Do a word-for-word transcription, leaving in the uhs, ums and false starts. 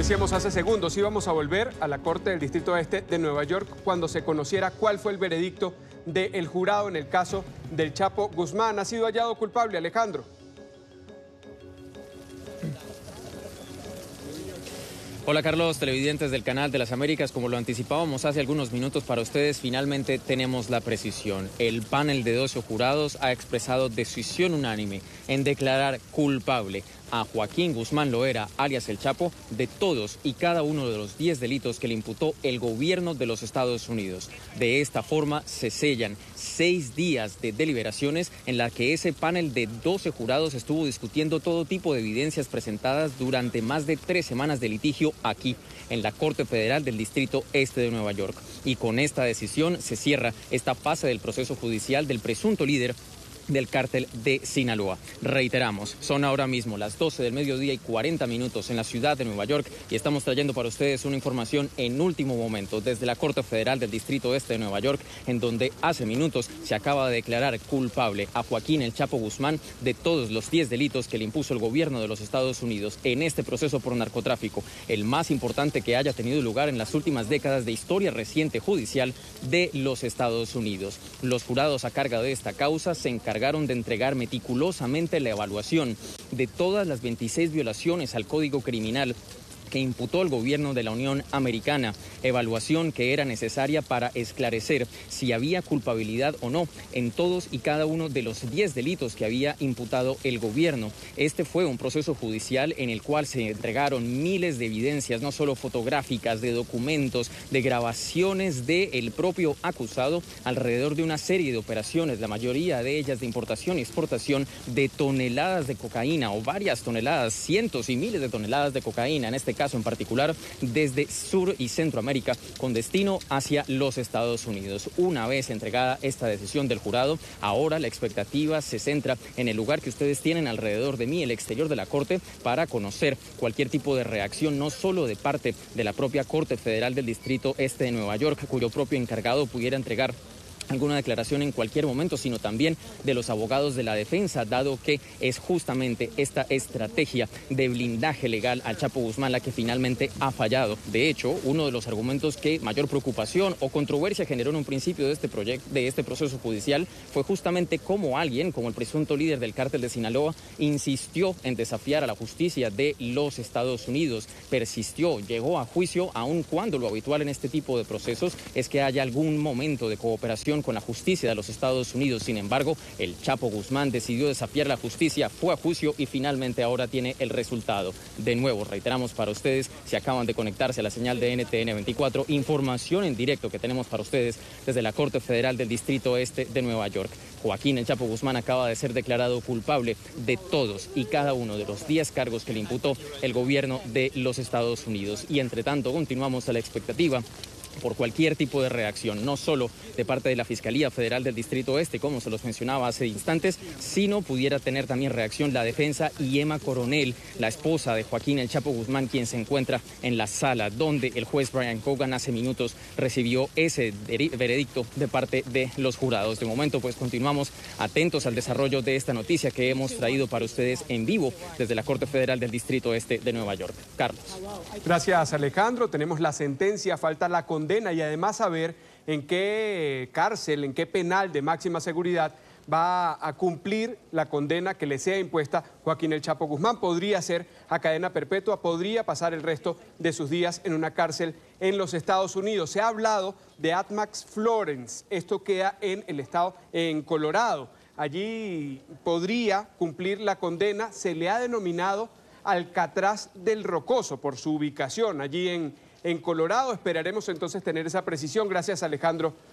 Decíamos hace segundos, íbamos a volver a la Corte del Distrito Este de Nueva York cuando se conociera cuál fue el veredicto del jurado en el caso del Chapo Guzmán. ¿Ha sido hallado culpable, Alejandro? Hola Carlos, televidentes del Canal de las Américas, como lo anticipábamos hace algunos minutos para ustedes, finalmente tenemos la precisión. El panel de doce jurados ha expresado decisión unánime en declarar culpable a Joaquín Guzmán Loera, alias El Chapo, de todos y cada uno de los diez delitos que le imputó el gobierno de los Estados Unidos. De esta forma se sellan seis días de deliberaciones en la que ese panel de doce jurados estuvo discutiendo todo tipo de evidencias presentadas durante más de tres semanas de litigio aquí, en la Corte Federal del Distrito Este de Nueva York. Y con esta decisión se cierra esta fase del proceso judicial del presunto líder del cártel de Sinaloa. Reiteramos, son ahora mismo las doce del mediodía y cuarenta minutos en la ciudad de Nueva York y estamos trayendo para ustedes una información en último momento desde la Corte Federal del Distrito Este de Nueva York, en donde hace minutos se acaba de declarar culpable a Joaquín El Chapo Guzmán de todos los diez delitos que le impuso el gobierno de los Estados Unidos en este proceso por narcotráfico, el más importante que haya tenido lugar en las últimas décadas de historia reciente judicial de los Estados Unidos. Los jurados a cargo de esta causa se encargaron encargaron de entregar meticulosamente la evaluación de todas las veintiséis violaciones al Código Criminal que imputó el gobierno de la Unión Americana, evaluación que era necesaria para esclarecer si había culpabilidad o no en todos y cada uno de los diez delitos que había imputado el gobierno. Este fue un proceso judicial en el cual se entregaron miles de evidencias, no solo fotográficas, de documentos, de grabaciones del propio acusado, alrededor de una serie de operaciones, la mayoría de ellas de importación y exportación de toneladas de cocaína o varias toneladas, cientos y miles de toneladas de cocaína, en este caso caso en particular desde Sur y Centroamérica con destino hacia los Estados Unidos. Una vez entregada esta decisión del jurado, ahora la expectativa se centra en el lugar que ustedes tienen alrededor de mí, el exterior de la Corte, para conocer cualquier tipo de reacción, no solo de parte de la propia Corte Federal del Distrito Este de Nueva York, cuyo propio encargado pudiera entregar alguna declaración en cualquier momento, sino también de los abogados de la defensa, dado que es justamente esta estrategia de blindaje legal al Chapo Guzmán la que finalmente ha fallado. De hecho, uno de los argumentos que mayor preocupación o controversia generó en un principio de este proyecto, de este proceso judicial, fue justamente cómo alguien, como el presunto líder del cártel de Sinaloa, insistió en desafiar a la justicia de los Estados Unidos, persistió, llegó a juicio, aun cuando lo habitual en este tipo de procesos es que haya algún momento de cooperación con la justicia de los Estados Unidos. Sin embargo, el Chapo Guzmán decidió desafiar la justicia, fue a juicio y finalmente ahora tiene el resultado. De nuevo, reiteramos para ustedes, si acaban de conectarse a la señal de N T N veinticuatro, información en directo que tenemos para ustedes desde la Corte Federal del Distrito Este de Nueva York. Joaquín El Chapo Guzmán acaba de ser declarado culpable de todos y cada uno de los diez cargos que le imputó el gobierno de los Estados Unidos. Y entre tanto, continuamos a la expectativa por cualquier tipo de reacción, no solo de parte de la Fiscalía Federal del Distrito Este, como se los mencionaba hace instantes, sino pudiera tener también reacción la defensa y Emma Coronel, la esposa de Joaquín El Chapo Guzmán, quien se encuentra en la sala donde el juez Brian Cogan hace minutos recibió ese veredicto de parte de los jurados. De momento, pues continuamos atentos al desarrollo de esta noticia que hemos traído para ustedes en vivo desde la Corte Federal del Distrito Este de Nueva York. Carlos. Gracias, Alejandro. Tenemos la sentencia, falta la condena y además saber en qué cárcel, en qué penal de máxima seguridad va a cumplir la condena que le sea impuesta Joaquín El Chapo Guzmán. Podría ser a cadena perpetua, podría pasar el resto de sus días en una cárcel en los Estados Unidos. Se ha hablado de Atmax Florence, esto queda en el estado, en Colorado. Allí podría cumplir la condena, se le ha denominado Alcatraz del Rocoso por su ubicación allí en, en Colorado. Esperaremos entonces tener esa precisión. Gracias, Alejandro,